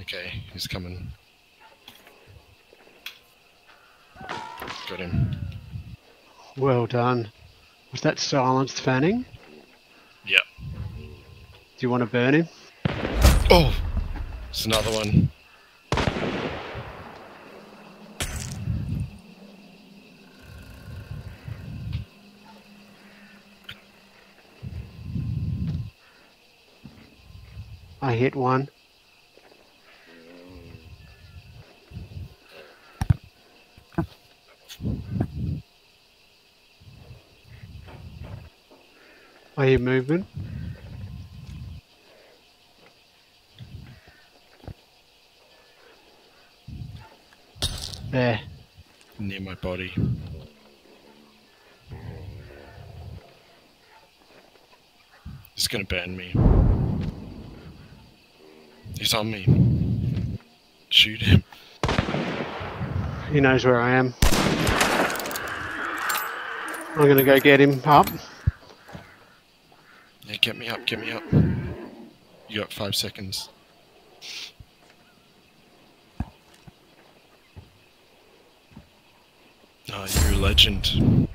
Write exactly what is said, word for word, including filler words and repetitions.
Okay, he's coming. Got him. Well done. Was that silenced fanning? Yep. Do you want to burn him? Oh! It's another one. I hit one. I hear movement. There. Near my body. He's gonna burn me. He's on me. Shoot him. He knows where I am. I'm going to go get him up. Yeah, get me up, get me up. You got five seconds. Oh, you're a legend.